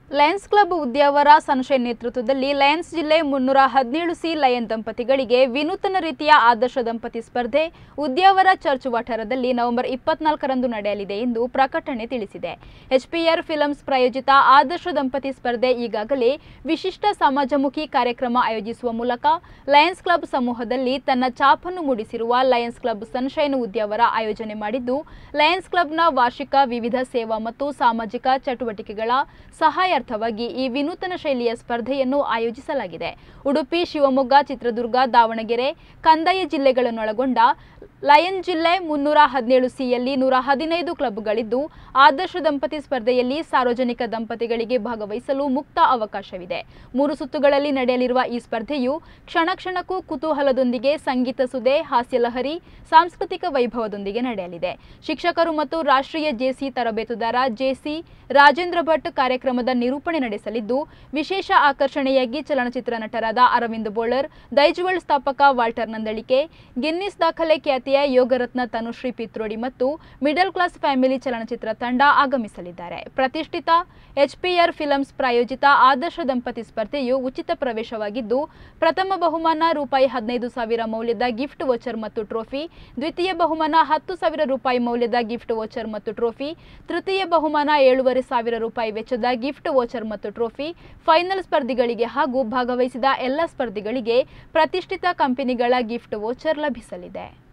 Lions club Udyavara sunshine ನೇತೃತ್ವದಲ್ಲಿ lions ಜಿಲ್ಲೆ 317ಸಿ ಲಯನ್ ದಂಪತಿಗಳಿಗೆ ವಿನೂತನ ರೀತಿಯ ಆದರ್ಶ ದಂಪತಿ ಸ್ಪರ್ಧೆ ಉದ್ಯಾವರ ಚರ್ಚ್ ವಠಾರದಲ್ಲಿ ನವೆಂಬರ್ 24ರಂದು ನಡೆಯಲಿದೆ ಎಂದು ಪ್ರಕಟಣೆ ತಿಳಿಸಿದೆ. ಎಚ್ಪಿಆರ್ ಫಿಲ್ಮ್ಸ್ ಪ್ರಾಯೋಜಿತ ಆದರ್ಶ ದಂಪತಿ ಸ್ಪರ್ಧೆ ಈಗಾಗಲೇ ವಿಶಿಷ್ಟ ಸಮಾಜಮುಖಿ ಕಾರ್ಯಕ್ರಮ ಆಯೋಜಿಸುವ ಮೂಲಕ ಲಯನ್ಸ್ ಕ್ಲಬ್ ಸಮೂಹದಲ್ಲಿ ತನ್ನ ಛಾಪನ್ನು ಮೂಡಿಸಿರುವ ಲಯನ್ಸ್ ಕ್ಲಬ್ ಸನ್ಶೈನ್ ಉದ್ಯಾವರ ಆಯೋಜನೆ ಮಾಡಿದ್ದು, ಲಯನ್ಸ್ ಕ್ಲಬ್ನ ವಾರ್ಷಿಕ ವಿವಿಧ ಸೇವಾ ಮತ್ತು ಸಾಮಾಜಿಕ ಚಟುವಟಿಕೆಗಳ ಸಹಾಯಾರ್ಥವಾಗಿ ಈ ವಿನೂತನ ಶೈಲಿಯ ಸ್ಪರ್ಧೆಯನ್ನು ಆಯೋಜಿಸಲಾಗಿದೆ. ಉಡುಪಿ, ಶಿವಮೊಗ್ಗ, ಚಿತ್ರದುರ್ಗ, ದಾವಣಗೆರೆ, ಕಂದಾಯ ಜಿಲ್ಲೆಗಳನ್ನೊಳಗೊಂಡ ಲಯನ್ ಜಿಲ್ಲೆ 317ಸಿಯಲ್ಲಿ 115 ಕ್ಲಬ್ಗಳಿದ್ದು, ಆದರ್ಶ ದಂಪತಿ ಸ್ಪರ್ಧೆಯಲ್ಲಿ ಸಾರ್ವಜನಿಕ ದಂಪತಿಗಳಿಗೆ ಭಾಗವಹಿಸಲು ಮುಕ್ತ ಅವಕಾಶವಿದೆ. 3 ಸುತ್ತುಗಳಲ್ಲಿ ನಡೆಯಲಿರುವ ಈ ಸ್ಪರ್ಧೆಯು ಕ್ಷಣ ಕ್ಷಣಕ್ಕೂ ಕುತೂಹಲದೊಂದಿಗೆ ಸಂಗೀತ ಸುದೆ, ಹಾಸ್ಯಲಹರಿ, ಸಾಂಸ್ಕೃತಿಕ ವೈಭವದೊಂದಿಗೆ ನಡೆಯಲಿದೆ. ಶಿಕ್ಷಕರು ಮತ್ತು ರಾಷ್ಟ್ರೀಯ ಜೆಸಿ ತರಬೇತುದಾರ ಜೆಸಿ ರಾಜೇಂದ್ರ ಭಟ್ ಕಾರ್ಯಕ್ರಮದ ನಿರೂಪಣೆ ನಡೆಸಲಿದ್ದು, ವಿಶೇಷ ಆಕರ್ಷಣೆಯಾಗಿ ಚಲನಚಿತ್ರ ನಟರಾದ ಅರವಿಂದ್ ಬೋಳರ್, ದೈಜುವಳ್ ಸ್ಥಾಪಕ ವಾಲ್ಟರ್ ನಂದಳಿಕೆ, ಗಿನ್ನಿಸ್ ದಾಖಲೆ ಖ್ಯಾತಿಯ ಯೋಗರತ್ನ ತನುಶ್ರೀ ಪಿತ್ರೋಡಿ ಮತ್ತು ಮಿಡಲ್ ಕ್ಲಾಸ್ ಫ್ಯಾಮಿಲಿ ಚಲನಚಿತ್ರ ತಂಡ ಆಗಮಿಸಲಿದ್ದಾರೆ. ಪ್ರತಿಷ್ಠಿತ ಎಚ್ಪಿಆರ್ ಫಿಲ್ಮ್ಸ್ ಪ್ರಾಯೋಜಿತ ಆದರ್ಶ ದಂಪತಿ ಸ್ಪರ್ಧೆಯು ಉಚಿತ ಪ್ರವೇಶವಾಗಿದ್ದು, ಪ್ರಥಮ ಬಹುಮಾನ ₹15,000 ಮೌಲ್ಯದ ಗಿಫ್ಟ್ ವೋಚರ್ ಮತ್ತು ಟ್ರೋಫಿ, ದ್ವಿತೀಯ ಬಹುಮಾನ ₹10,000 ಮೌಲ್ಯದ ಗಿಫ್ಟ್ ವೋಚರ್ ಮತ್ತು ಟ್ರೋಫಿ, ತೃತೀಯ ಬಹುಮಾನ ₹7,500 ವೆಚ್ಚದ ಗಿಫ್ಟ್ ವೋಚರ್ ಮತ್ತು ಟ್ರೋಫಿ, ಫೈನಲ್ ಸ್ಪರ್ಧಿಗಳಿಗೆ ಹಾಗೂ ಭಾಗವಹಿಸಿದ ಎಲ್ಲ ಸ್ಪರ್ಧಿಗಳಿಗೆ ಪ್ರತಿಷ್ಠಿತ ಕಂಪನಿಗಳ ಗಿಫ್ಟ್ ವೋಚರ್ ಲಭಿಸಲಿದೆ.